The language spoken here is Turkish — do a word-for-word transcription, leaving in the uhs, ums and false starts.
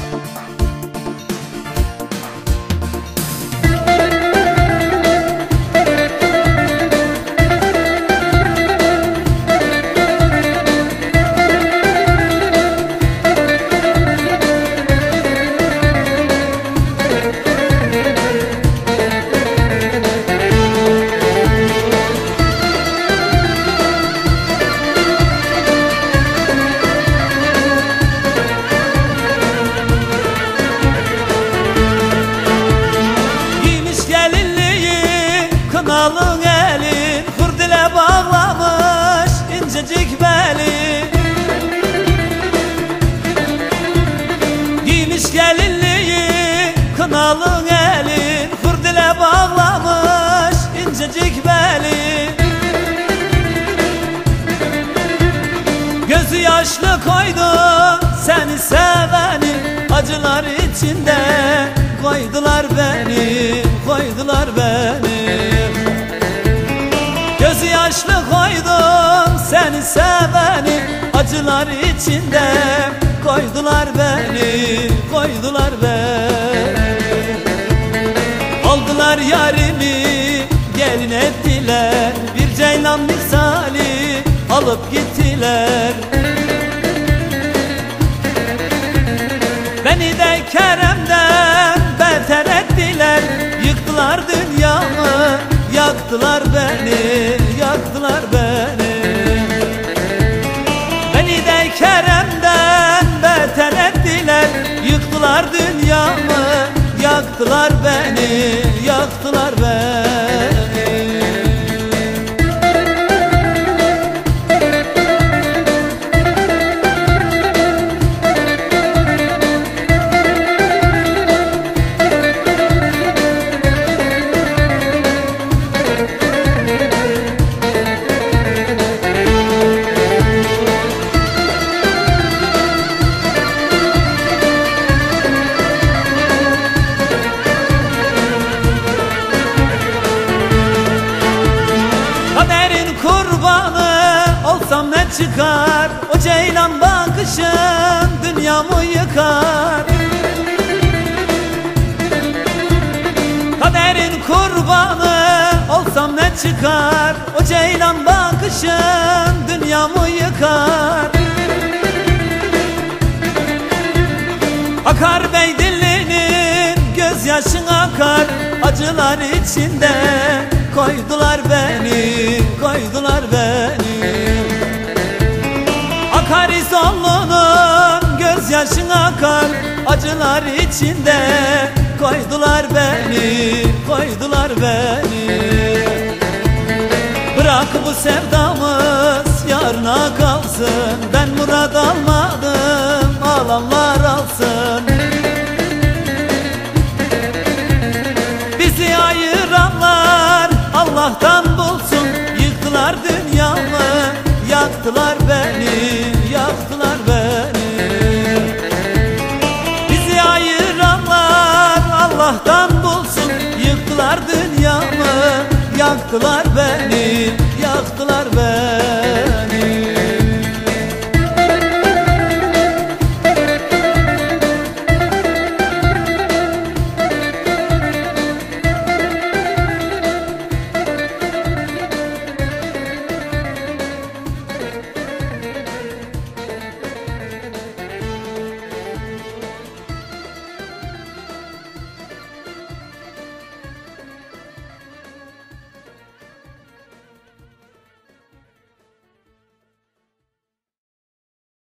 Kınalın elin kurdele bağlamış incecik beli. Giymiş gelinliği kınalın elin kurdele bağlamış incecik beli. Gözü yaşlı koydum seni seveni, acılar içinde koydular beni, koydular beni. Gözü yaşlı koydum seni seveni, acılar içinde koydular beni, koydular beni. Aldılar yarimi gelin ettiler, bir ceylan misali alıp gittiler. Beni de Kerem'den beter ettiler, yıktılar dünyamı, yaktılar beni, yaktılar beni. Beni de Kerem'den beter ettiler, yıktılar dünyamı, yaktılar beni, yaktılar beni. Olsam ne çıkar, o ceylan bakışın dünyamı yıkar. Kaderin kurbanı olsam ne çıkar, o ceylan bakışın dünyamı yıkar. Akar Beydilli'nin gözyaşın akar, acılar içinde koydular beni, koydular beni. Akar İzollu'nun gözyaşın akar, acılar içinde koydular beni, koydular beni. Bırak bu sevdamız yarına kalsın, ben murad almadım, alanlar alsın. Bizi ayıranlar Allah'tan bulsun, yıktılar dünyamı, yaktılar beni, yaktılar beni. Bizi ayıranlar Allah'tan bulsun, yıktılar dünyamı, yaktılar beni, yaktılar beni.